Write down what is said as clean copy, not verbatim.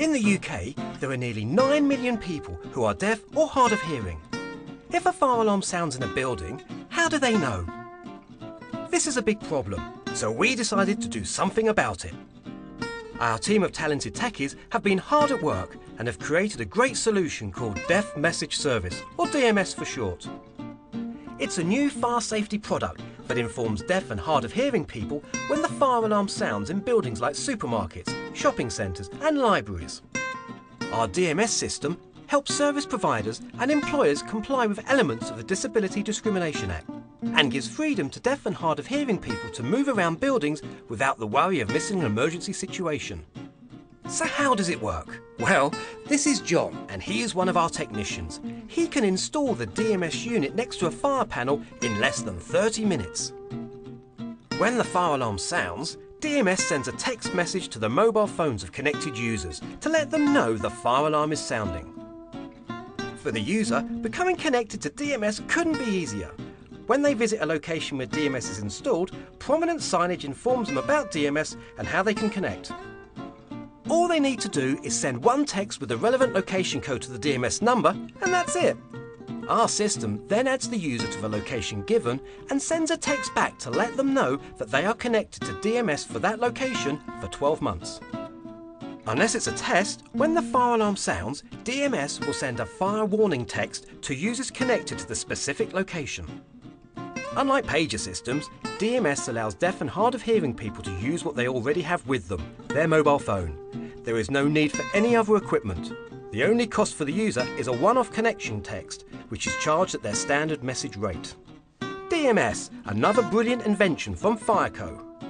In the UK, there are nearly 9 million people who are deaf or hard of hearing. If a fire alarm sounds in a building, how do they know? This is a big problem, so we decided to do something about it. Our team of talented techies have been hard at work and have created a great solution called Deaf Message Service, or DMS for short. It's a new fire safety product that informs deaf and hard of hearing people when the fire alarm sounds in buildings like supermarkets, shopping centres and libraries. Our DMS system helps service providers and employers comply with elements of the Disability Discrimination Act and gives freedom to deaf and hard of hearing people to move around buildings without the worry of missing an emergency situation. So how does it work? Well, this is John and he is one of our technicians. He can install the DMS unit next to a fire panel in less than 30 minutes. When the fire alarm sounds, DMS sends a text message to the mobile phones of connected users to let them know the fire alarm is sounding. For the user, becoming connected to DMS couldn't be easier. When they visit a location where DMS is installed, prominent signage informs them about DMS and how they can connect. All they need to do is send one text with the relevant location code to the DMS number, and that's it. Our system then adds the user to the location given and sends a text back to let them know that they are connected to DMS for that location for 12 months. Unless it's a test, when the fire alarm sounds, DMS will send a fire warning text to users connected to the specific location. Unlike pager systems, DMS allows deaf and hard of hearing people to use what they already have with them, their mobile phone. There is no need for any other equipment. The only cost for the user is a one-off connection text, which is charged at their standard message rate. DMS, another brilliant invention from Fireco.